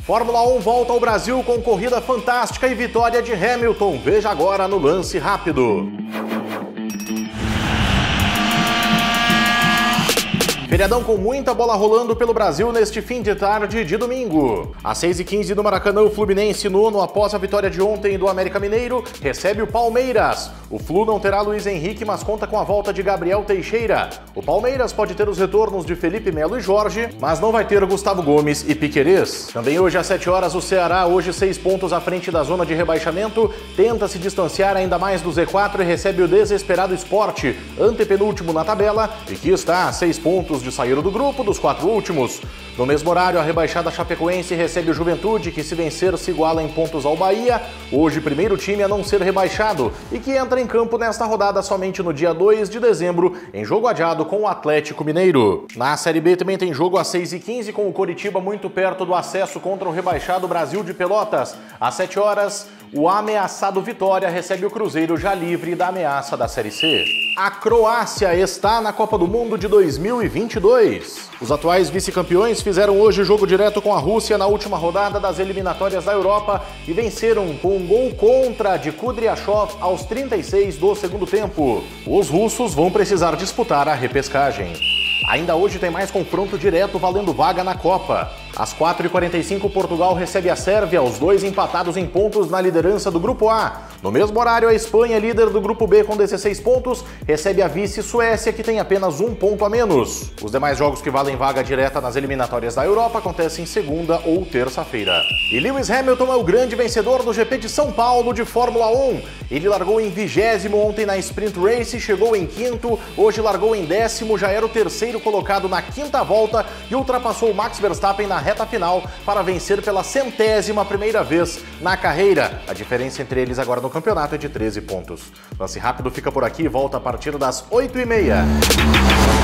Fórmula 1 volta ao Brasil com corrida fantástica e vitória de Hamilton. Veja agora no Lance Rápido. Feriadão com muita bola rolando pelo Brasil neste fim de tarde de domingo. Às 6h15 do Maracanã, o Fluminense, nono após a vitória de ontem do América Mineiro, recebe o Palmeiras. O Flu não terá Luiz Henrique, mas conta com a volta de Gabriel Teixeira. O Palmeiras pode ter os retornos de Felipe Melo e Jorge, mas não vai ter Gustavo Gomes e Piquerez. Também hoje às 7 horas, o Ceará, hoje 6 pontos à frente da zona de rebaixamento, tenta se distanciar ainda mais do Z4 e recebe o desesperado Sport, antepenúltimo na tabela, e que está a 6 pontos de sair do grupo dos 4 últimos. No mesmo horário, a rebaixada Chapecoense recebe o Juventude, que se vencer se iguala em pontos ao Bahia, hoje primeiro time a não ser rebaixado, e que entra em campo nesta rodada somente no dia 2 de dezembro, em jogo adiado com o Atlético Mineiro. Na Série B também tem jogo às 6h15, com o Coritiba muito perto do acesso contra o rebaixado Brasil de Pelotas. Às 7 horas, o ameaçado Vitória recebe o Cruzeiro já livre da ameaça da Série C. A Croácia está na Copa do Mundo de 2022. Os atuais vice-campeões fizeram hoje jogo direto com a Rússia na última rodada das eliminatórias da Europa e venceram com um gol contra de Kudryashov aos 36 do segundo tempo. Os russos vão precisar disputar a repescagem. Ainda hoje tem mais confronto direto valendo vaga na Copa. Às 4h45, Portugal recebe a Sérvia, os dois empatados em pontos na liderança do Grupo A. No mesmo horário, a Espanha, líder do Grupo B com 16 pontos, recebe a vice-Suécia, que tem apenas 1 ponto a menos. Os demais jogos que valem vaga direta nas eliminatórias da Europa acontecem segunda ou terça-feira. E Lewis Hamilton é o grande vencedor do GP de São Paulo de Fórmula 1. Ele largou em 20º ontem na Sprint Race, chegou em 5º, hoje largou em 10º, já era o terceiro colocado na 5ª volta e ultrapassou o Max Verstappen na reta final para vencer pela 100ª vez na carreira. A diferença entre eles agora no campeonato é de 13 pontos. Lance Rápido fica por aqui e volta a partir das 8h30.